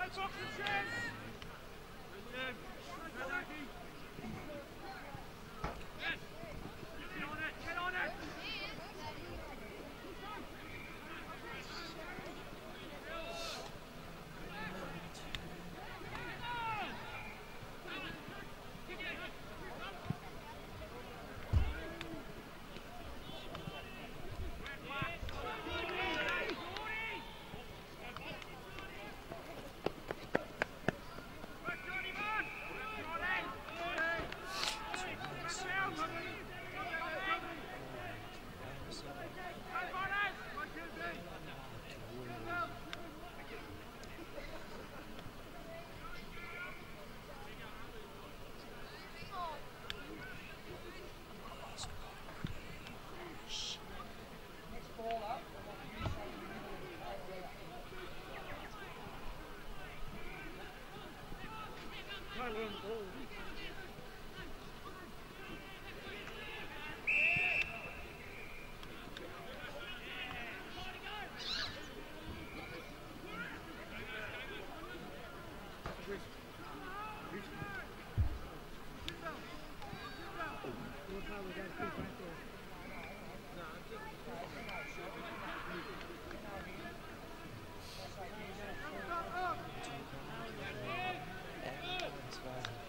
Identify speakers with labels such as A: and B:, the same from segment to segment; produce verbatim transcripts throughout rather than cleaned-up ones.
A: Zwei.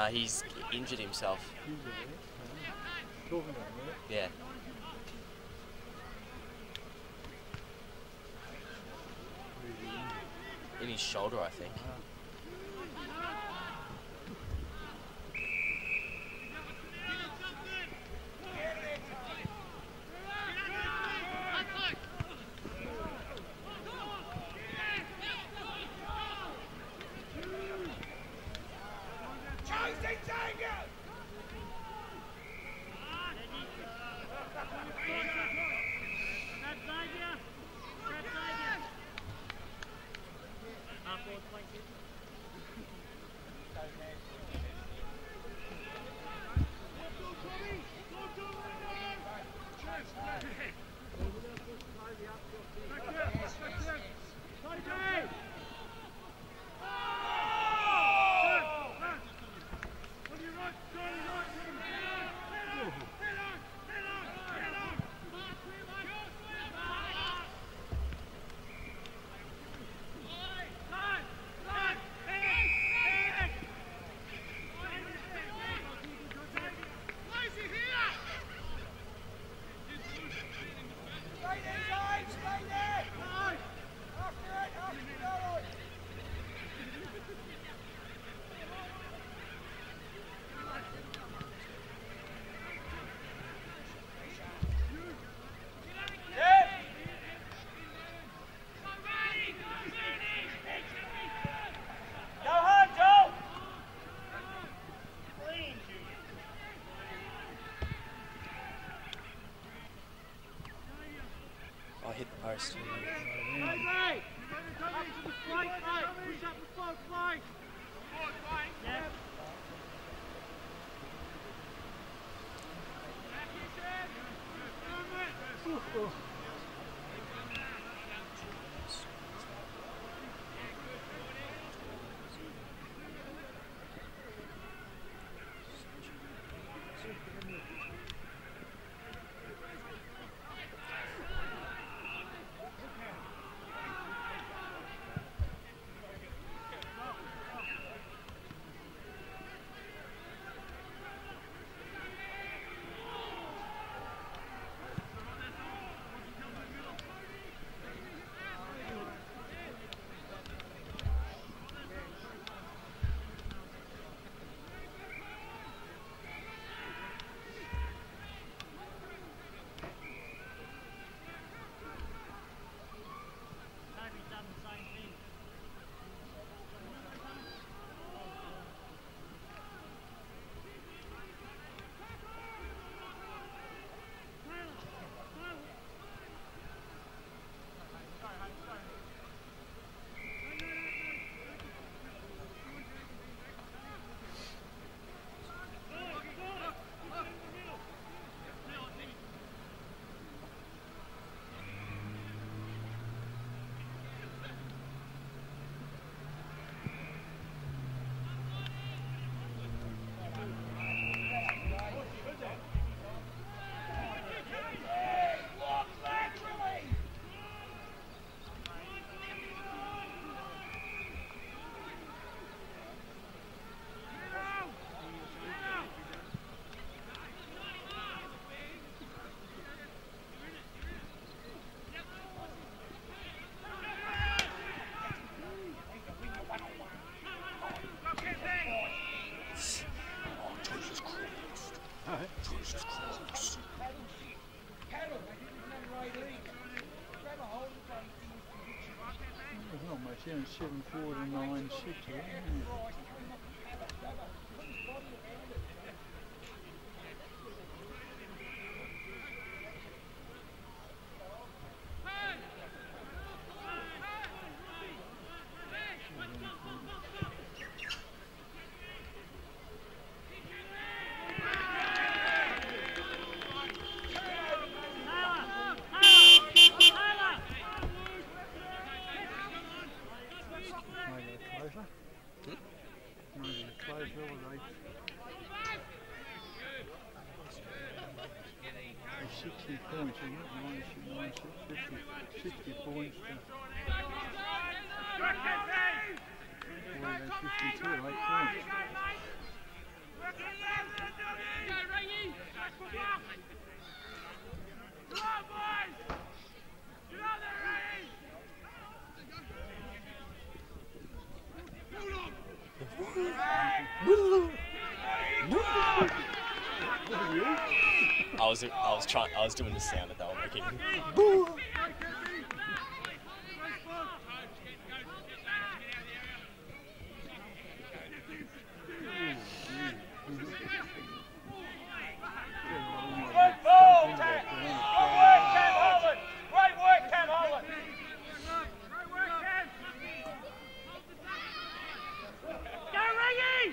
A: he's injured himself.
B: Talking about it.
A: Yeah. In his shoulder, I think. Hit the post.
B: seven four to nine six. sixty points, isn't it? ninety-six, ninety-six, fifty, sixty points. Well, they're fifty-two, eight points.
A: I was I was trying I was doing the sound that they were making.
C: Great ball, Cam. Good work, Cam Holland. Great work, Cam Holland. Great work, Cam. Go, Reggie.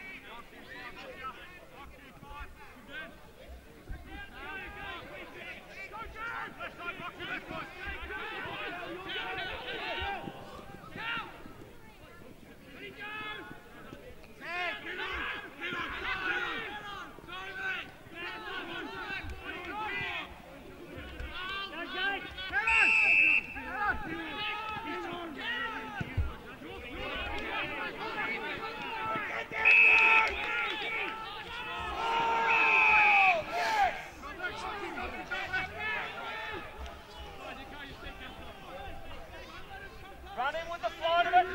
C: Run in with the float of it.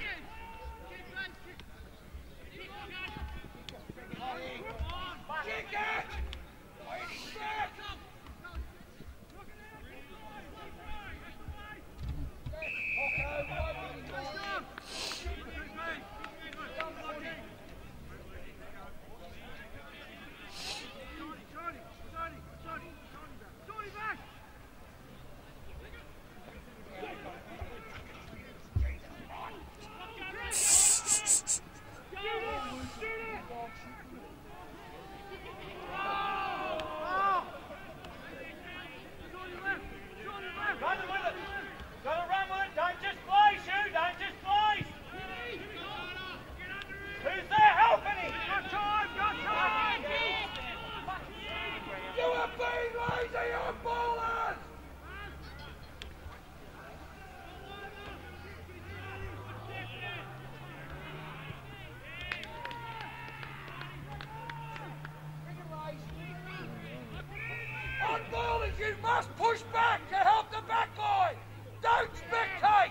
C: Kick it! Run with it! Gotta run with it! Don't just play, Shu! Don't just play! Who's there helping him? Got time! Got time! You are being lazy, you ballers! On ballers, you must push back to help the back line! Don't spectate!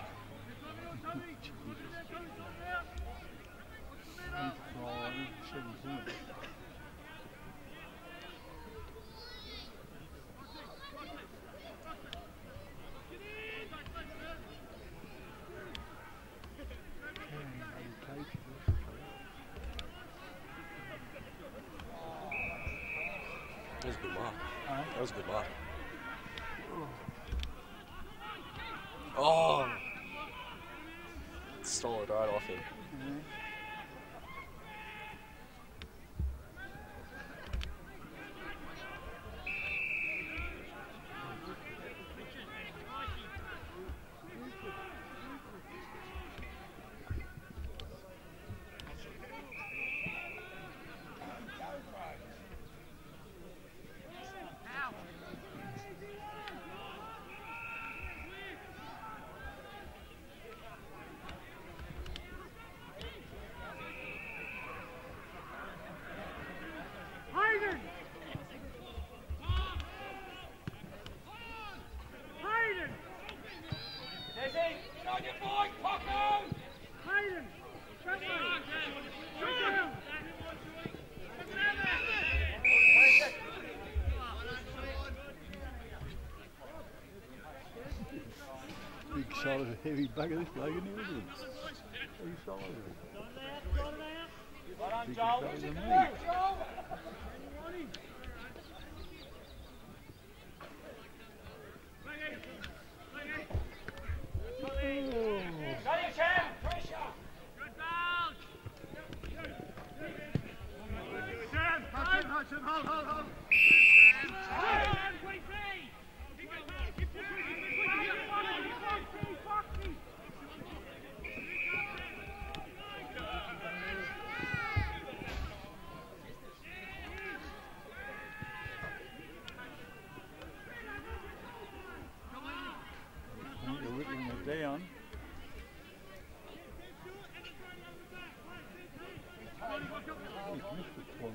A: That was a good mark.
B: Huh?
A: That was a good mark. Oh! Stole it right off him.
B: Mhm.
C: Hayden! Hayden! Desi, get on your bike, Paco! Hayden! Come on! Come on!
B: Big solid heavy bugger this bloke in here, isn't it? Heavy solid.
C: Well done,
B: Bigger
C: Joel.
B: fella than me.
C: Joel. Got him, Cam. Pressure. Good ball. Cam, touch him, touch him. Hold, hold, hold.
B: They're whittling it down. He's missed it twice.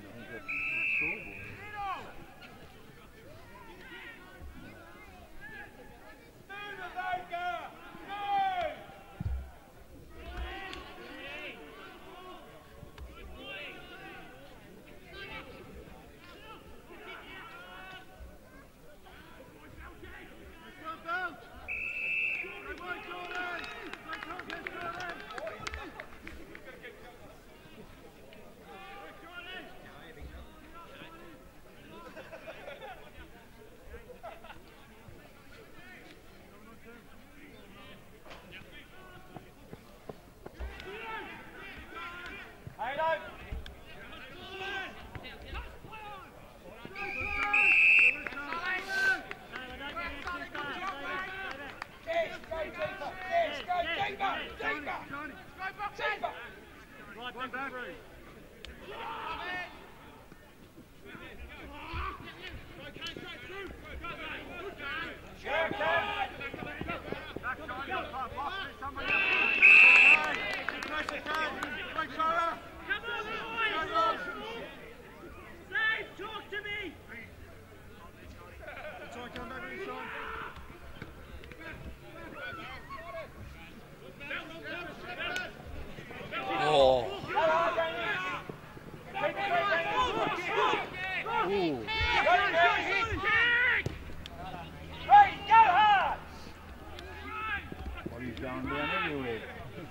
C: Right, go hard!
B: Well, he's going down everywhere.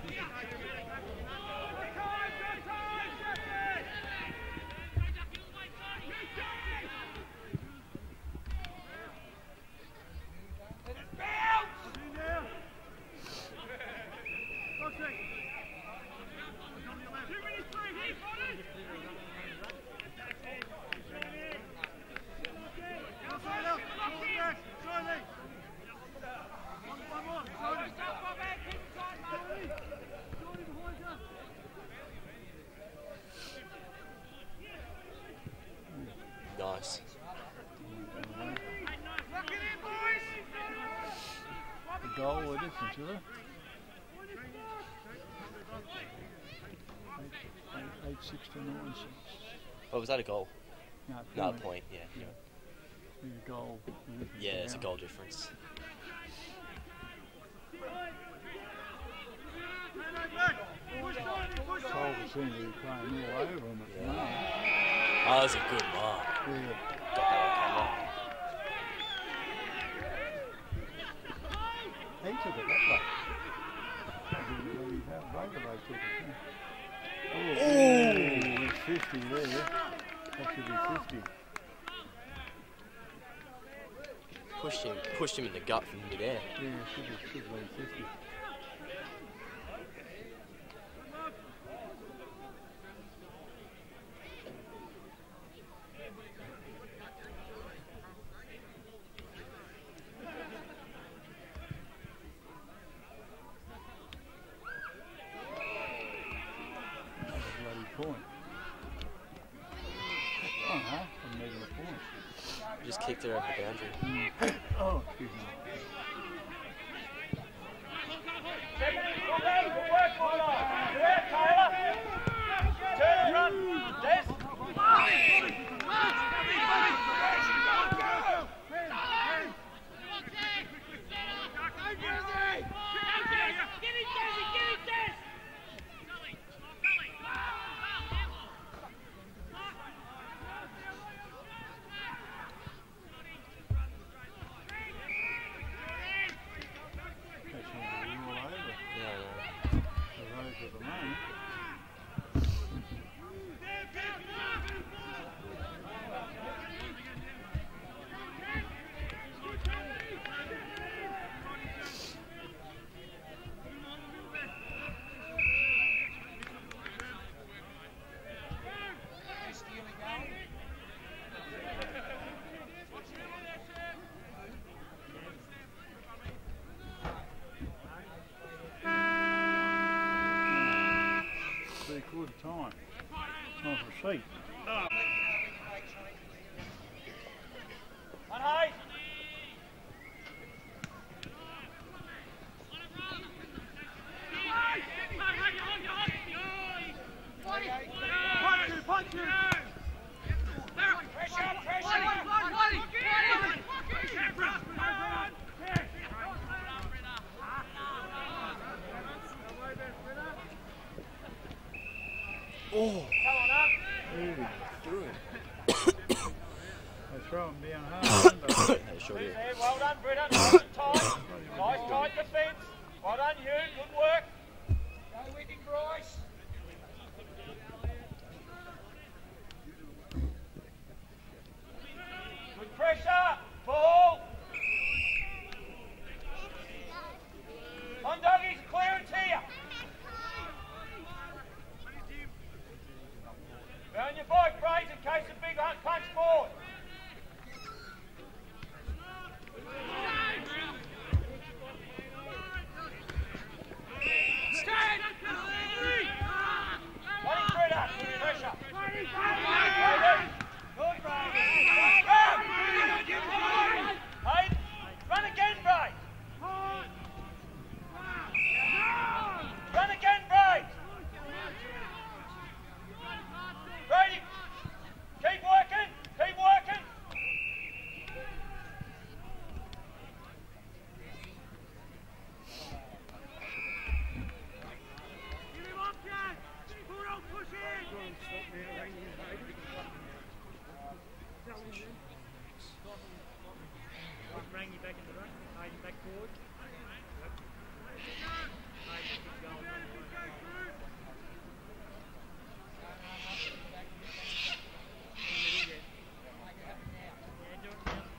A: Nice.
B: The goal with this, isn't it? Eight six to nine six.
A: Oh, was that a goal?
B: No,
A: No, a
B: point.
A: point, yeah.
B: Yeah. There's a goal.
A: Yeah, it's a goal difference.
B: Solver seems to be playing all over him at the
A: Yeah.
B: moment.
A: Oh, that was a good mark.
B: Yeah.
A: Got that on camera.
B: He took it that way. I didn't believe how both of those took it. Oh,
A: Ooh.
B: there's fifty there. That should be fifty.
A: Pushed him, pushed him in the gut from midair.
B: Yeah, should be, should be fifty. Point. Oh, half a metre a point.
A: Just kicked her over the boundary.
B: Mm. Oh, excuse me.
C: Good work, Milo. Good work, Taylor. Turn and run. Des.
B: Good time. Time for a seat.
C: On high. Punch you, pressure, pressure.
A: Oh!
C: Come on up.
B: Really
A: Through him.
B: They throw him down hard. don't they?
A: Yeah, sure did.
C: There, well done, Britta. Nice and tight. Nice tight defence. Well done, you. Good work. Go with him, Bryce. Good pressure. Ball. On doggies, clearance here. Round your bike, Braze, in case a big hunt punch forward.
D: Bring you back in the run. Hayden back forward. Yep. Hayden keep going. Yeah, do it now.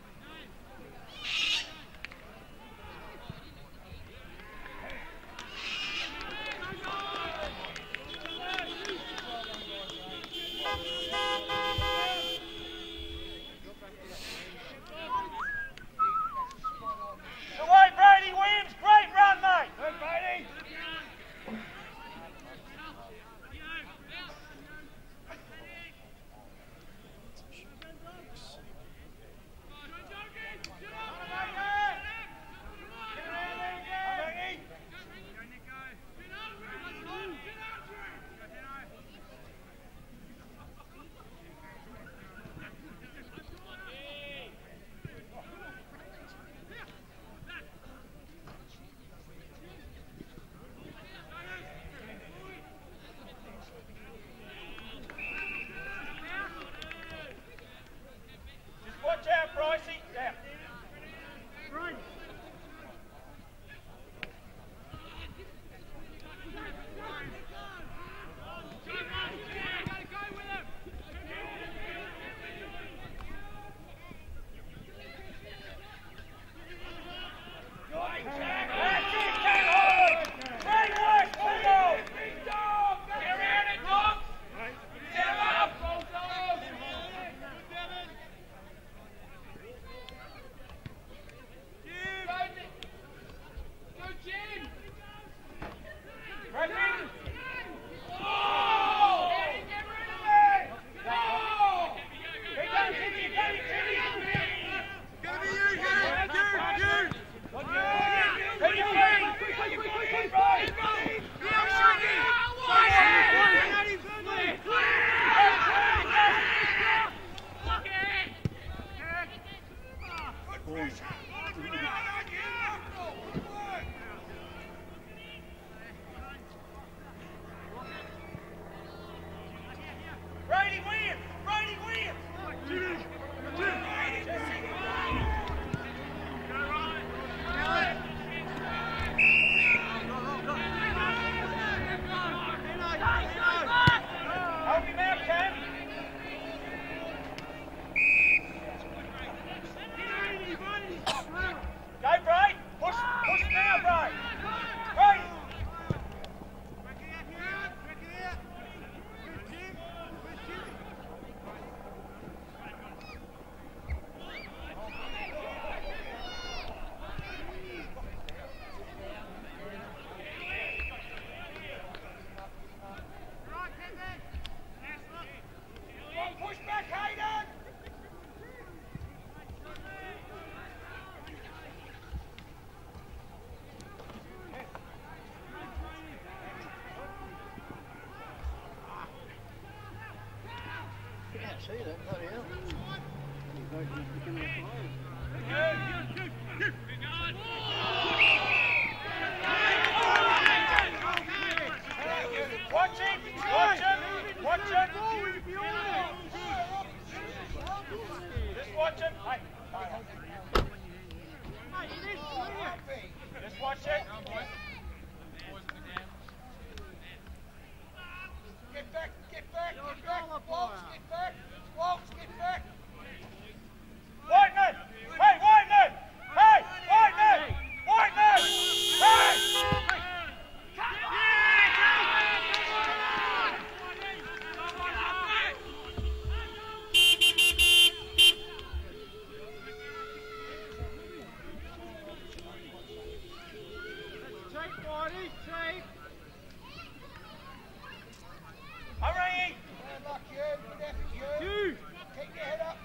C: Away, Brady Williams. Great run, mate. Good, Brady. Just watch out, Pricey. Yeah.
D: Right.
C: That's it, Ken Holland. Great work, Bulldog. Get around it, Doc. Set him up. Ready? Oh! Get rid of it. Oh! Hey, go, Timmy, go, Timmy. Gonna be you, you, you, you. Take it away. Keep right. Brady Williams! Brady Williams! Help him out, Cam. Go, Bray. Push, push it now, Bray. Bray. Push back, Hayden.
B: Can't see that, bloody hell.
C: Watch it, watch it, watch it. Just watch it. Hey, just watch it. Get back, get back, get back. Waltz, get back. Waltz, get back. Whiteman! Hey, Whiteman! Hey, Whiteman! Whiteman! Hey! Hurry! Keep your head up.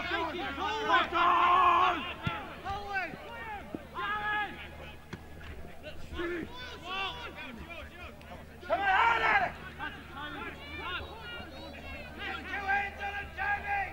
C: Come on, hard at it! Two hands on it, Jamie!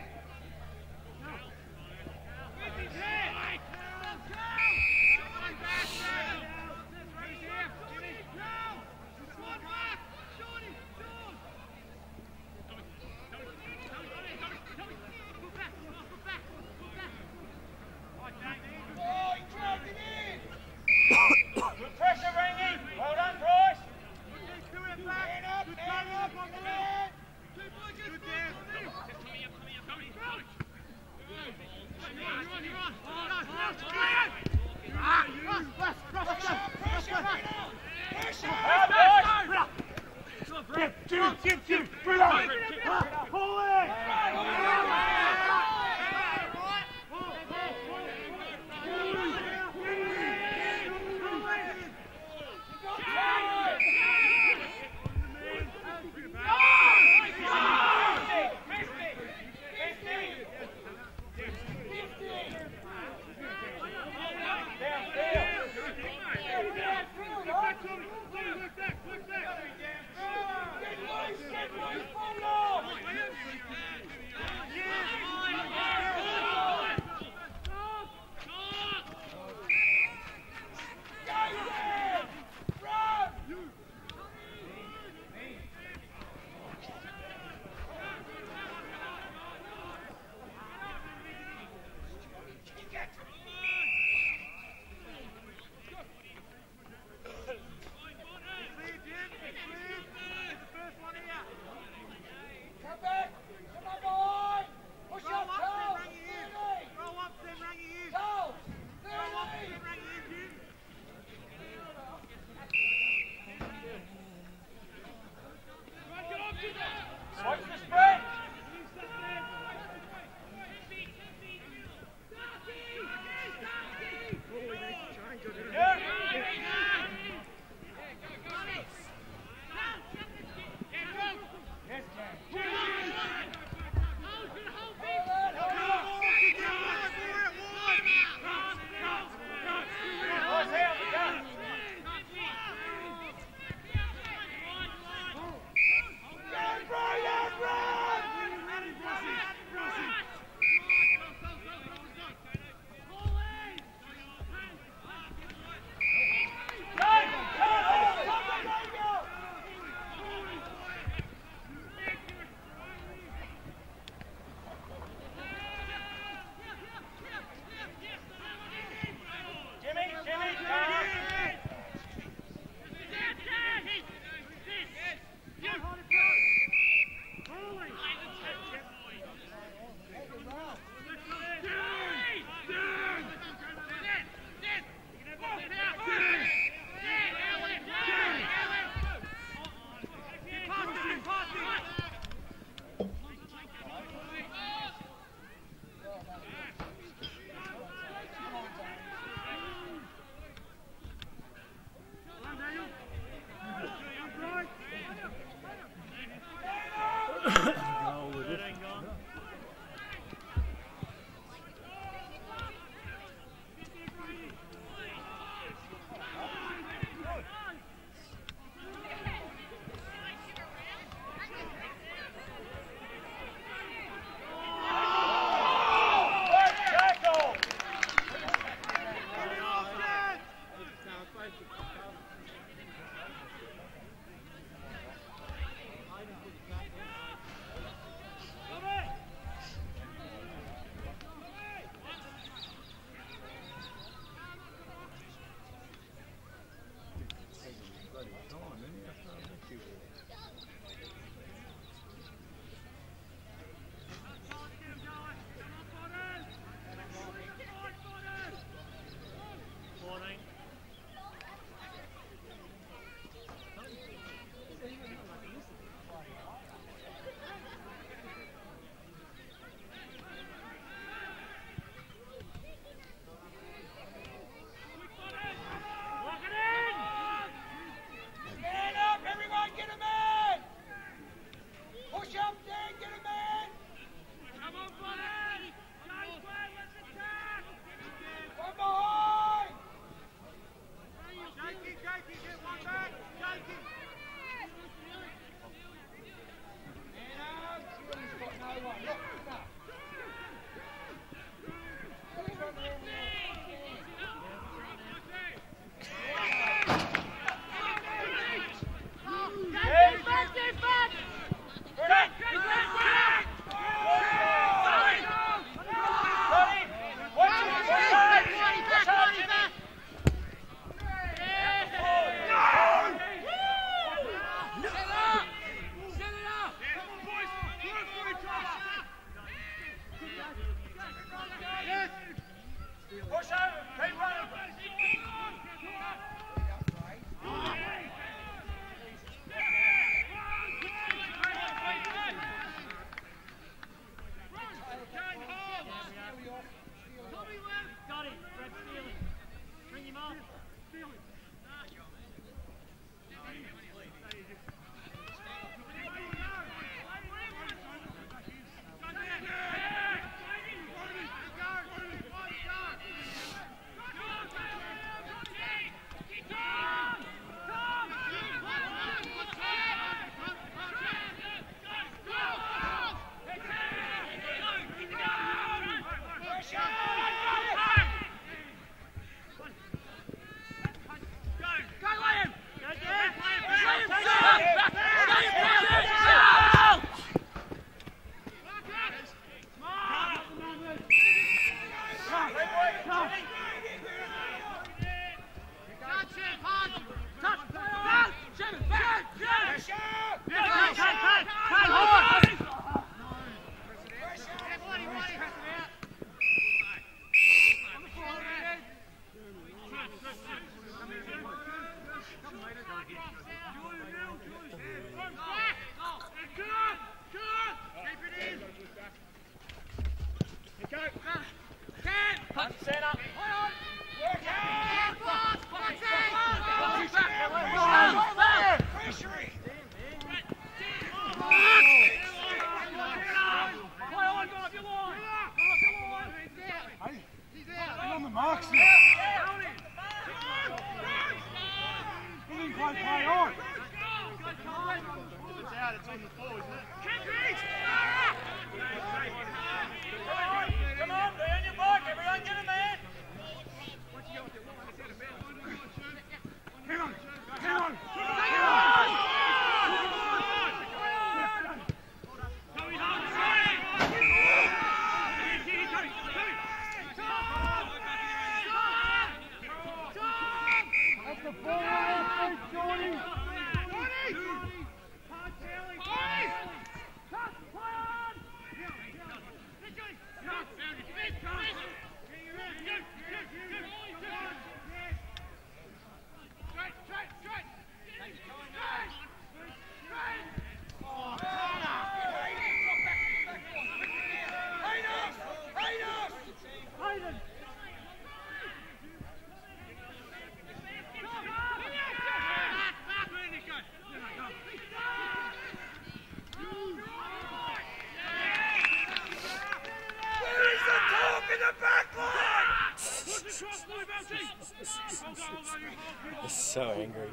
A: I'm so angry.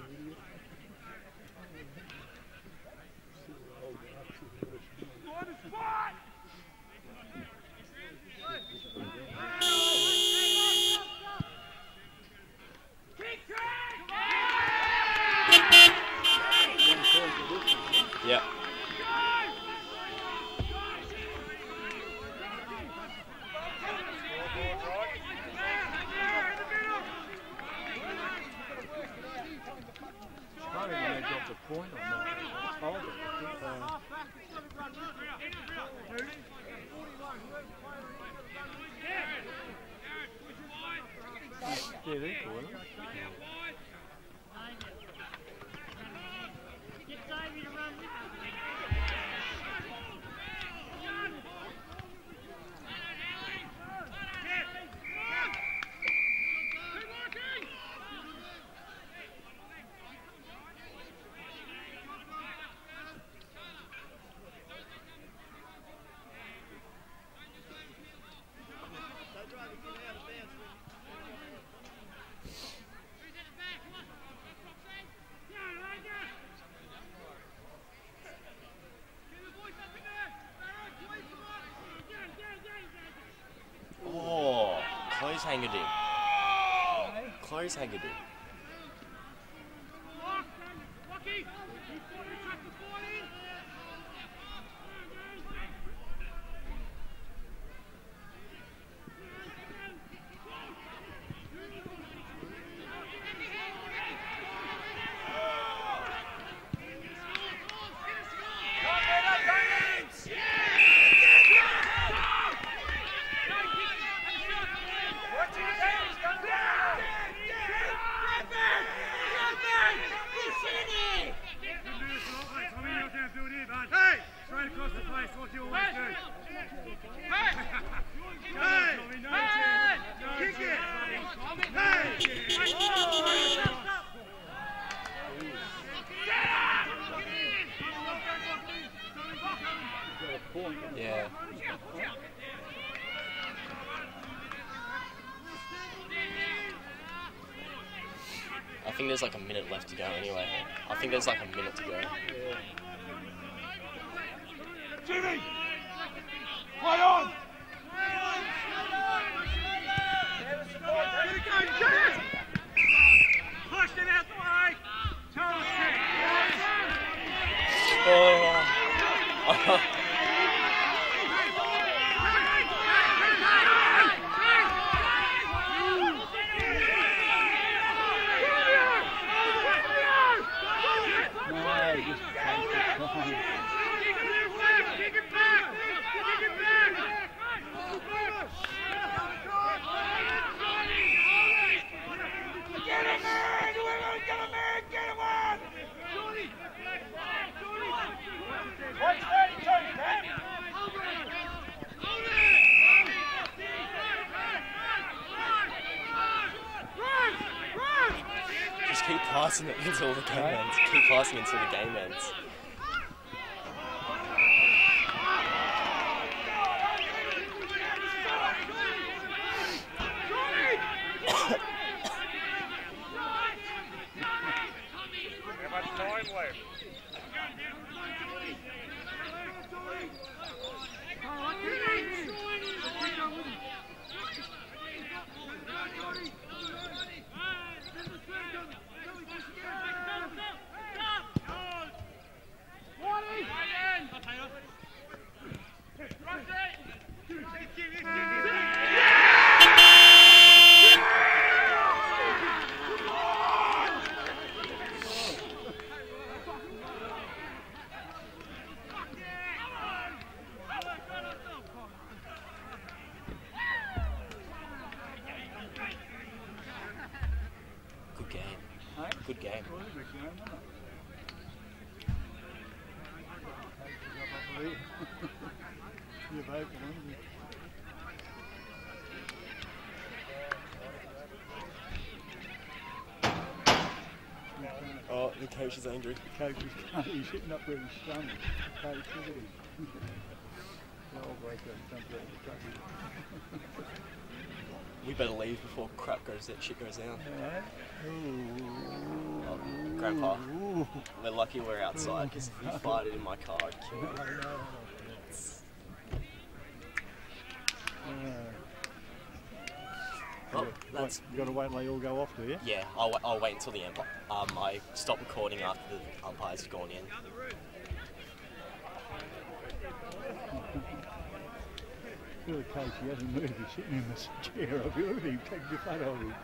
A: Yeah.
B: The point on that. Hold it. Uh, yeah, they're equal, isn't it?
A: Oh, close Haggerty. Close Haggerty. think there's like a minute left to go anyway. I think there's like a minute to go.
B: Yeah.
C: Jimmy! Play on!
D: Push it out the way. Total kick.
A: Oh.
B: No, just take the time.
C: Kick it back! Kick it back! Get him, man! Whoever, get him, man! Get him on! one thirty-two, Pat!
A: Just keep passing it until the game ends. Keep passing until the game ends.
D: How much time left?
A: Good game.
B: Hey?
A: Good game.
B: Well, it was a game, wasn't it? Takes us up, I believe. You've opened them.
A: Oh, the coach is angry.
B: Coach is he's hitting up where his son is. Coach, look at him. I'll break that something out of the truck.
A: We better leave before crap goes that shit goes down.
B: Alright. Ooh.
A: Oh, Grandpa,
B: Ooh.
A: we're lucky we're outside because if we farted in my car, I'd kill you.
B: I know. Uh,
A: Well,
B: you
A: that's
B: got to wait until they all go off, do you?
A: yeah. I'll, wa- I'll wait until the end. Um, I stop recording after the umpires have gone in.
B: Look at the coach, he hasn't moved, he's sitting in the chair. Look at him, take your fat of him.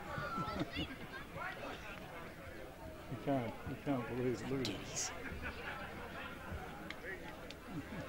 B: You can't, you can't believe it, look at him.
A: Jeez.